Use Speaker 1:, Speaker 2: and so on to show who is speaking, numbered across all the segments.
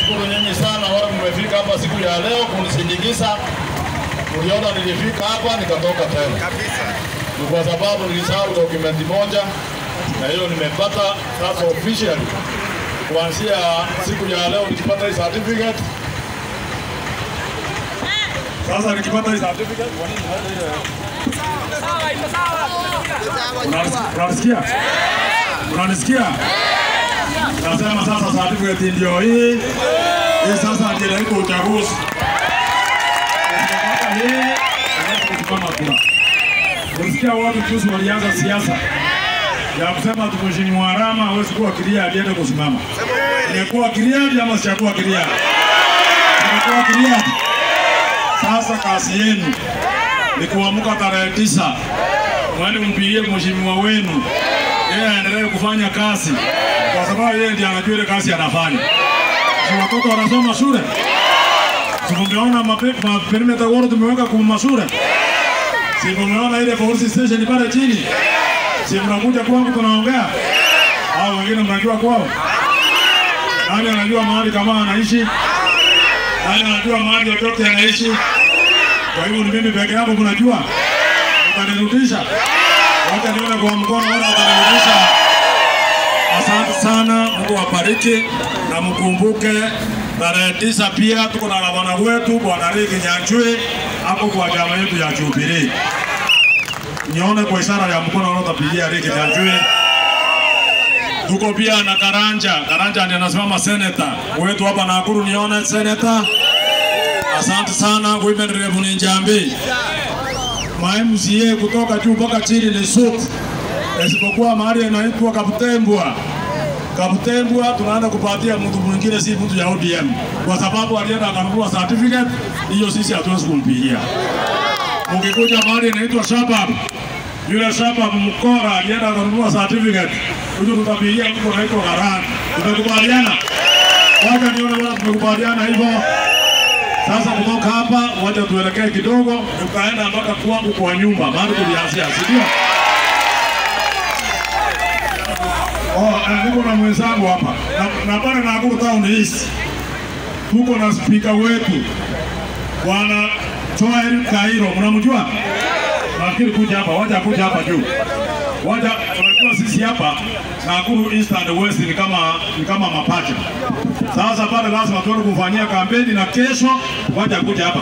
Speaker 1: Nashukuru nyinyi sana wale mmefika hapa siku ya leo kunisindikiza. Uliona nilifika hapa nikatoka tena. Kabisa. Ni kwa sababu nilisahau document moja na hiyo nimepata sasa officially. Kuanzia siku ya leo nikipata hii certificate. Sasa nikipata hii certificate kwa nini hata ile? Unasikia? Unanisikia? Nasema sasa certificate ndio hii. Hii sasa ndio iko uchaguzi. Kama kura. Unasikia watu juzi walianza siasa ya kusema Mheshimiwa Arama hawezi kuwa kiria alienda kusimama. Imekuwa kiria ama sijakuwa kiria? Imekuwa kiria. Sasa kazi yenu ni kuamka tarehe 9. Mwende mpigie mheshimiwa wenu. Yeye aendelee kufanya kazi kwa sababu yeye ndiye anajua ile kazi anafanya. Si watoto wanasoma shule? Tumeona perimeter wall tumeweka kwa shule. Si tumeona ile police station pale chini. Si mnakuja kwangu tunaongea. Hao wengine mnajua kwao. Nani anajua mahali kama anaishi? Nani anajua mahali yote anaishi? Kwa hivyo ni mimi peke yangu mnajua. Utanirudisha. Wacha nione kwa mkono wala utanirudisha. Asante sana, Mungu awabariki na mkumbuke tarehe 9 pia tuko na bwana wetu Bwana Riki Nyanjwe hapo kwa chama yetu ya Jubilee. Nione kwa ishara ya mkono unaotapigia Riki Nyanjwe. Tuko pia na Karanja. Karanja ndiye anasimama senator wetu hapa Nakuru, nione senator. Asante sana women rep ni Njambi. MCA kutoka juu mpaka chini ni suit. Isipokuwa mahali inaitwa Kaptembwa. Kaptembwa tunaenda kupatia mtu mwingine, si mtu ya ODM. Kwa sababu alienda akanunua certificate, hiyo sisi hatuwezi kumpigia. Mkikuja mahali inaitwa Shabab. Yule Shabab mkora alienda akanunua certificate. Huyo tutapigia mtu anaitwa Garan. Tutakubaliana? Wacha nione wala tumekubaliana hivyo. Sasa kutoka hapa wacha tuelekee kidogo tukaenda mpaka kwangu kwa nyumba bado tulianzia, si ndio? Niko na mwenzangu hapa. Na pale Nakuru Town East. Tuko na speaker wetu Bwana Joel Kairo, mnamjua? Nafikiri kuja hapa, wacha kuja hapa juu. Wacha tunajua sisi hapa Nakuru East and West ni kama mapacha. Sasa pale lazima tuone kufanyia kampeni na kesho wacha kuja hapa.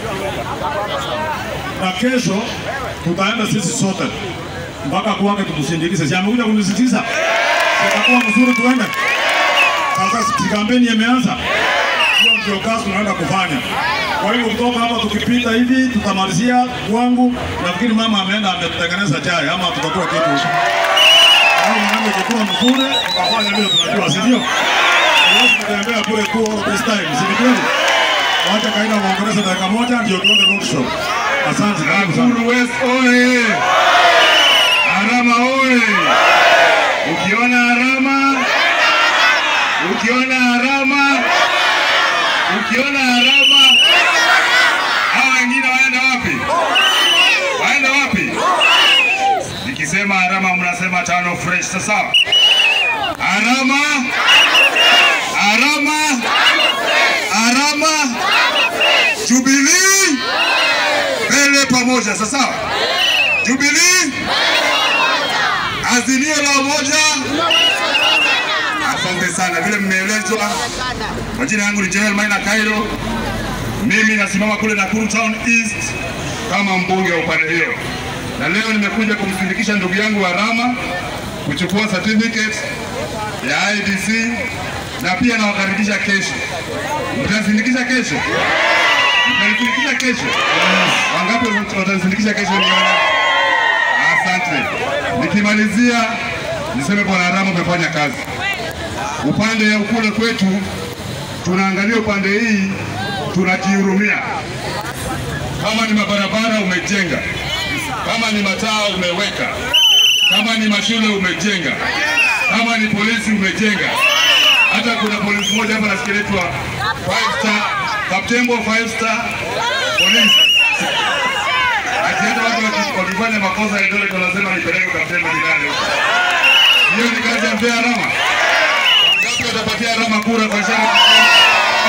Speaker 1: Na kesho tutaenda sisi sote mpaka kwake tukusindikize. Si amekuja kunisindikiza? Itakuwa mzuri tuende. Sasa kampeni imeanza. Hiyo ndio kazi tunaenda kufanya. Kwa hiyo kutoka hapa tukipita hivi tutamalizia kwangu. Nafikiri mama ameenda ametengeneza chai ama tutakuwa kitu. Au mwanangu kikuwa mzuri tukafanya vile tunajua, si ndio? Lazima tutembea kule kwa this time, si ndio? Wacha kaida muongeleze dakika moja ndio tuende road show. Asante sana.
Speaker 2: Nakuru West oye! Arama oye! Ukiona Arama, ukiona Arama, ukiona Arama, hawa wengine waenda wapi? Waenda wapi? Nikisema Arama mnasema tano fresh, sasa. Arama, Arama, Arama, Jubilee, mbele pamoja, sasa. Jubilee, Azimio la umoja. Asante sana vile mmeelezwa. Majina yangu ni Joel Maina Kairo. Mimi nasimama kule Nakuru Town East kama mbunge wa upande hiyo. Na leo nimekuja kumsindikisha ndugu yangu Arama kuchukua certificate ya IEBC na pia nawakaribisha kesho. Mtasindikisha kesho? Mtasindikisha kesho? Wangapi watasindikisha kesho niona? Asante. Nikimalizia niseme Bwana Arama umefanya kazi. Upande ya ukule kwetu tunaangalia upande hii tunajihurumia. Kama ni mabarabara umejenga, kama ni mataa umeweka, kama ni mashule umejenga, kama ni polisi umejenga. Hata kuna polisi moja hapa nasikiletwa 5-star, Kaptembo 5-star polisi. Akienda watu wakifanya makosa ya dole tunasema nipeleke Kaptembo ndani. Hiyo ni kazi ya Arama. Ngapi watapatia Arama kura kwa shamba?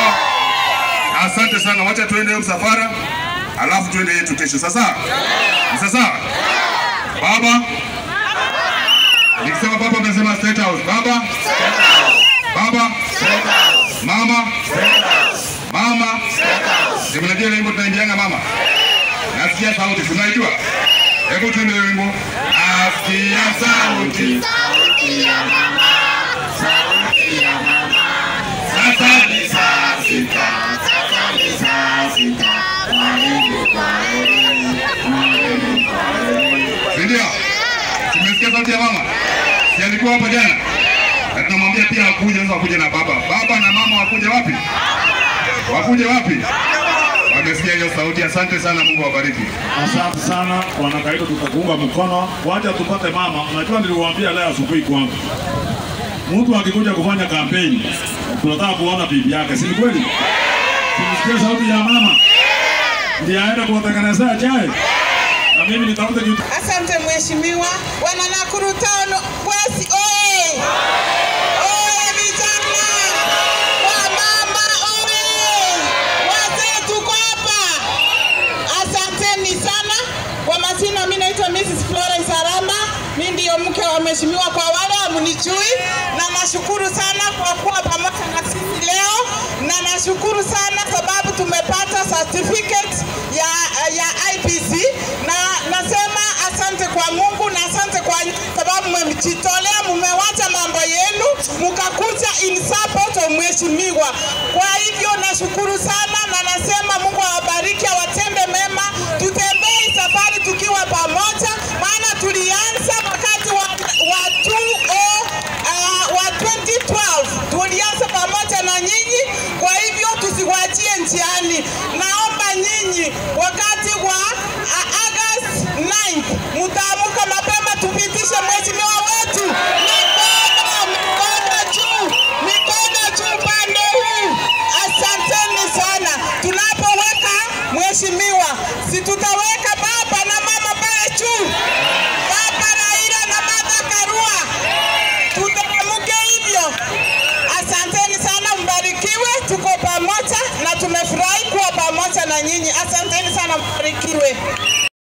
Speaker 2: sana, wacha tuende hiyo msafara, alafu tuende yetu kesho. Sasa? Sasa? Baba? Nikisema baba mnasema State House. Baba? Baba? Mama? Mama? Unajua wimbo tunaimbianga mama? Nasikia sauti, tunaijua? Hebu tuimbe wimbo. Nasikia sauti. Sauti ya mama. Sauti ya mama. Sasa ni saa sita. Sasa ni saa sita. Mwalimu kwaheri. Mwalimu kwaheri. Ndio? Tumesikia sauti ya mama? Si alikuwa hapa jana? Na tunamwambia pia wakuje na baba. Baba na mama wakuje wapi? Wakuje wapi? Wamesikia hiyo sauti. Asante sana, Mungu awabariki.
Speaker 1: Asante sana wanakaito, tutakuunga mkono. Wacha tupate mama. Unajua niliwaambia leo asubuhi kwangu, mtu akikuja kufanya kampeni tunataka kuona bibi yake, si kweli? Tumesikia sauti ya mama, ndiye aende kuwatengenezea chai na mimi nitafute kitu.
Speaker 3: Asante mheshimiwa. Wana Nakuru Town West oye! Oye vijana! Wamama oye! Wazee tuko hapa. Asanteni sana. Kwa majina mimi naitwa Mrs. Florence Arama. Mimi ndio mke wa mheshimiwa, kwa wale hamnijui, na nashukuru sana kwa kuwa pamoja na sisi leo, na nashukuru sana sababu tumepata certificate ya IEBC, na nasema asante kwa Mungu na asante kwa sababu mmejitolea, mmewacha mambo yenu mkakuja in support of mheshimiwa. Kwa hivyo nashukuru sana na nasema Mungu awabariki, awatende mema, tutembee safari tukiwa pamoja, maana tulianza wakati wa 2012 tulianza pamoja na nyinyi. Kwa hivyo tusiwachie njiani. Naomba nyinyi wakati wa August 9 mtaamuka mapema, tupitishe mheshimiwa wetu. Mikono juu pande huu. Asanteni sana. Tunapoweka mheshimiwa, si tutaweka baba na mama pale juu, baba Raila na Martha Karua, tutamuke hivyo. Asanteni sana, mbarikiwe. Tuko pamoja na tumefurahi kuwa pamoja na nyinyi. Asanteni sana, mbarikiwe.